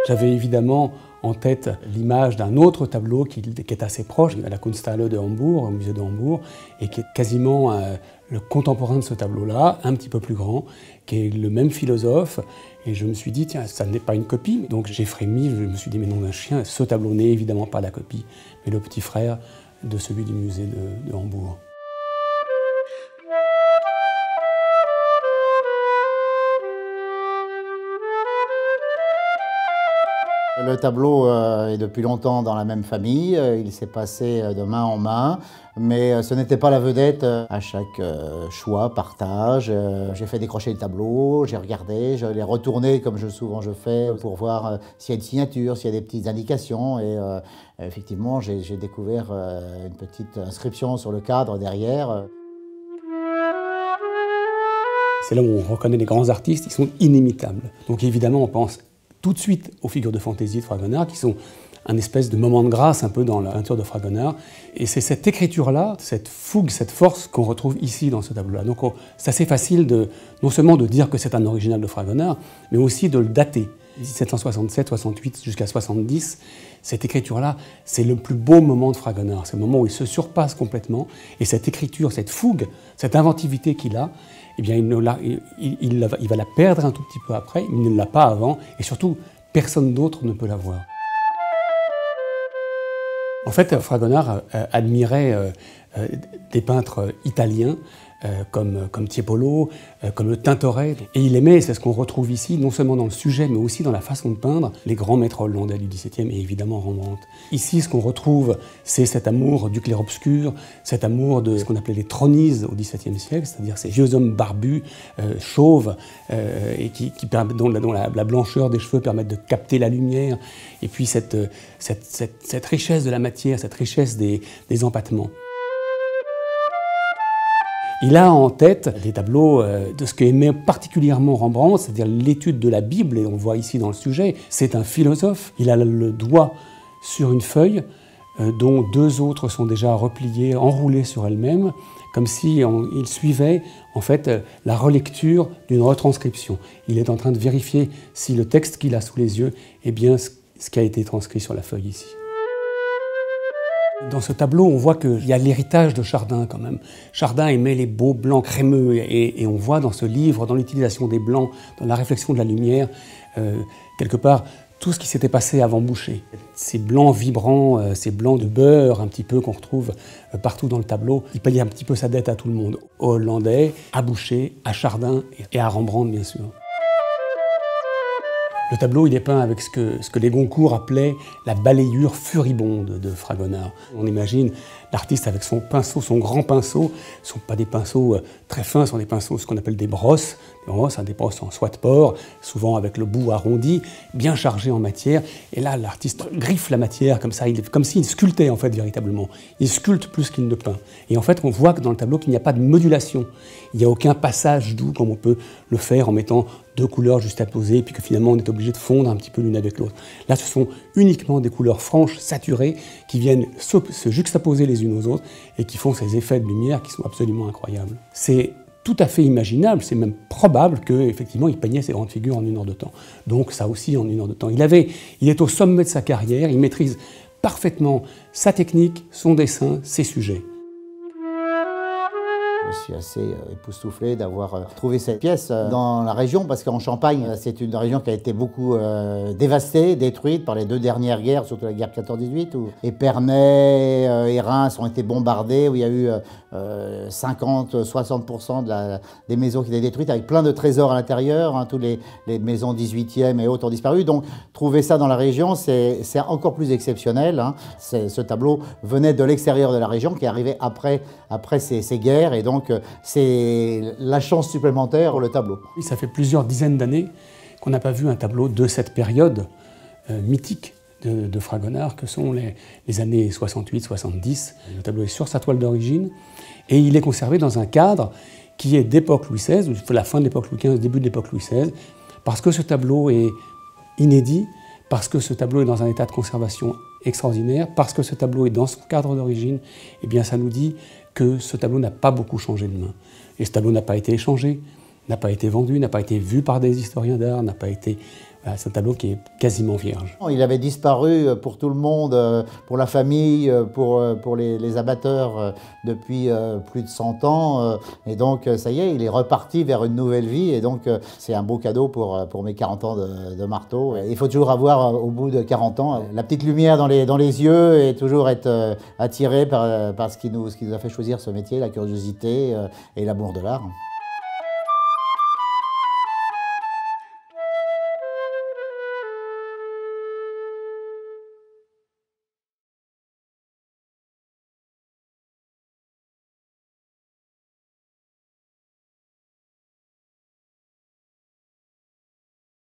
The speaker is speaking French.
J'avais évidemment en tête l'image d'un autre tableau qui est assez proche, à la Kunsthalle de Hambourg, au musée de Hambourg, et qui est quasiment le contemporain de ce tableau-là, un petit peu plus grand, qui est le même philosophe. Et je me suis dit, tiens, ça n'est pas une copie. Donc j'ai frémi, je me suis dit, mais non, d'un chien, ce tableau n'est évidemment pas la copie, mais le petit frère de celui du musée de Hambourg. Le tableau est depuis longtemps dans la même famille, il s'est passé de main en main, mais ce n'était pas la vedette à chaque choix, partage. J'ai fait décrocher le tableau, j'ai regardé, je l'ai retourné comme souvent je fais pour voir s'il y a une signature, s'il y a des petites indications. Et effectivement, j'ai découvert une petite inscription sur le cadre derrière. C'est là où on reconnaît les grands artistes, ils sont inimitables. Donc évidemment, on pense tout de suite aux figures de fantaisie de Fragonard, qui sont un espèce de moment de grâce un peu dans la peinture de Fragonard. Et c'est cette écriture-là, cette fougue, cette force qu'on retrouve ici dans ce tableau-là. Donc c'est assez facile non seulement de dire que c'est un original de Fragonard, mais aussi de le dater. 1767, 68 jusqu'à 70, cette écriture-là, c'est le plus beau moment de Fragonard. C'est le moment où il se surpasse complètement. Et cette écriture, cette fougue, cette inventivité qu'il a, eh bien, il va la perdre un tout petit peu après, mais il ne l'a pas avant, et surtout, personne d'autre ne peut la voir. En fait, Fragonard admirait des peintres italiens comme Tiepolo, comme le Tintoret. Et il aimait, c'est ce qu'on retrouve ici, non seulement dans le sujet, mais aussi dans la façon de peindre, les grands maîtres hollandais du XVIIe et évidemment Rembrandt. Ici, ce qu'on retrouve, c'est cet amour du clair-obscur, cet amour de ce qu'on appelait les tronises au XVIIe siècle, c'est-à-dire ces vieux hommes barbus, chauves, et dont la blancheur des cheveux permet de capter la lumière, et puis cette richesse de la matière, cette richesse des empattements. Il a en tête des tableaux de ce qu'aimait particulièrement Rembrandt, c'est-à-dire l'étude de la Bible, et on voit ici dans le sujet, c'est un philosophe. Il a le doigt sur une feuille dont deux autres sont déjà repliées, enroulées sur elles-mêmes, comme si il suivait en fait la relecture d'une retranscription. Il est en train de vérifier si le texte qu'il a sous les yeux est bien ce qui a été transcrit sur la feuille ici. Dans ce tableau, on voit qu'il y a l'héritage de Chardin quand même. Chardin aimait les beaux blancs crémeux et on voit dans ce livre, dans l'utilisation des blancs, dans la réflexion de la lumière, quelque part, tout ce qui s'était passé avant Boucher. Ces blancs vibrants, ces blancs de beurre un petit peu qu'on retrouve partout dans le tableau, il payait un petit peu sa dette à tout le monde. Aux Hollandais, à Boucher, à Chardin et à Rembrandt bien sûr. Le tableau, il est peint avec ce que les Goncourt appelaient la balayure furibonde de Fragonard. On imagine l'artiste avec son pinceau, son grand pinceau. Ce ne sont pas des pinceaux très fins, ce sont des pinceaux, ce qu'on appelle des brosses. Des brosses en soie de porc, souvent avec le bout arrondi, bien chargé en matière. Et là, l'artiste griffe la matière comme ça, comme s'il sculptait en fait véritablement. Il sculpte plus qu'il ne peint. Et en fait, on voit que dans le tableau qu'il n'y a pas de modulation. Il n'y a aucun passage doux comme on peut le faire en mettant deux couleurs juste à poser, et puis que finalement on est obligé de fondre un petit peu l'une avec l'autre. Là, ce sont uniquement des couleurs franches, saturées, qui viennent se juxtaposer les unes aux autres et qui font ces effets de lumière qui sont absolument incroyables. C'est tout à fait imaginable, c'est même probable qu'effectivement il peignait ces grandes figures en 1 heure de temps. Donc ça aussi en 1 heure de temps. Il est au sommet de sa carrière, il maîtrise parfaitement sa technique, son dessin, ses sujets. Je suis assez époustouflé d'avoir trouvé cette pièce dans la région, parce qu'en Champagne, c'est une région qui a été beaucoup dévastée, détruite par les 2 dernières guerres, surtout la guerre 14-18, où Épernay et Reims ont été bombardés, où il y a eu 50-60% des maisons qui étaient détruites, avec plein de trésors à l'intérieur, hein, toutes les maisons 18e et autres ont disparu. Donc trouver ça dans la région, c'est encore plus exceptionnel. Hein. Ce tableau venait de l'extérieur de la région, qui est arrivé après ces guerres, et donc c'est la chance supplémentaire pour le tableau. Ça fait plusieurs dizaines d'années qu'on n'a pas vu un tableau de cette période mythique de Fragonard, que sont les années 68-70. Le tableau est sur sa toile d'origine, et il est conservé dans un cadre qui est d'époque Louis XVI, la fin de l'époque Louis XV, début de l'époque Louis XVI, parce que ce tableau est inédit, parce que ce tableau est dans un état de conservation extraordinaire, parce que ce tableau est dans son cadre d'origine, eh bien ça nous dit que ce tableau n'a pas beaucoup changé de main. Et ce tableau n'a pas été échangé, n'a pas été vendu, n'a pas été vu par des historiens d'art, n'a pas été... Voilà, c'est un tableau qui est quasiment vierge. Il avait disparu pour tout le monde, pour la famille, pour les amateurs depuis plus de 100 ans. Et donc, ça y est, il est reparti vers une nouvelle vie. Et donc, c'est un beau cadeau pour mes 40 ans de marteau. Il faut toujours avoir, au bout de 40 ans, la petite lumière dans les yeux et toujours être attiré par ce qui nous a fait choisir ce métier, la curiosité et l'amour de l'art.